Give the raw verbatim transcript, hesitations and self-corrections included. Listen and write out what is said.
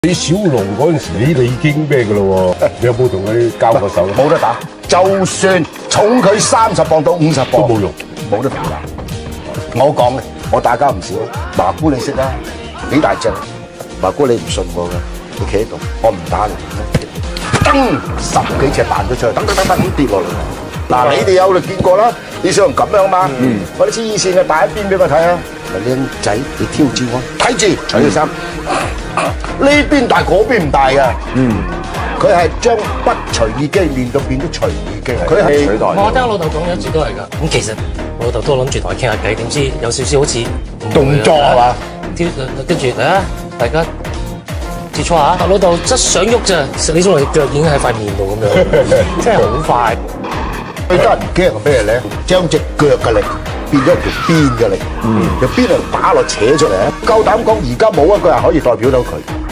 你小龍嗰陣時，你哋已經咩噶咯喎？你有冇同佢交過手？ 冇得打，就算重佢三十磅到五十磅都冇用， 冇得同打。我講嘅，我打交唔少。麻姑你識啦，幾大隻？麻姑你唔信我㗎，你企喺度，我唔打你，噔十幾隻彈咗出去，噔噔噔噔咁跌落嚟。嗱，你哋有就見過啦，你想咁樣嘛？嗯，我啲黐線嘅打一邊俾我睇啊！靚仔，你挑戰我，睇住除咗衫，呢邊大嗰邊唔大㗎。嗯，佢係將不隨意機練到變咗隨意機。佢係取代。 我聽我老豆講一直都係㗎。咁其實我老豆都諗住同佢傾下偈，點知有少少好似動作係嘛？ 跟住嚟啊，大家切磋下。老豆即想喐咋，你中嚟腳已經喺塊面度咁樣，真係好快。 最得人驚係咩咧？將隻腳嘅力變咗條鞭嘅力，條鞭嚟打落扯出嚟啊！夠膽講，而家冇一個人可以代表到佢。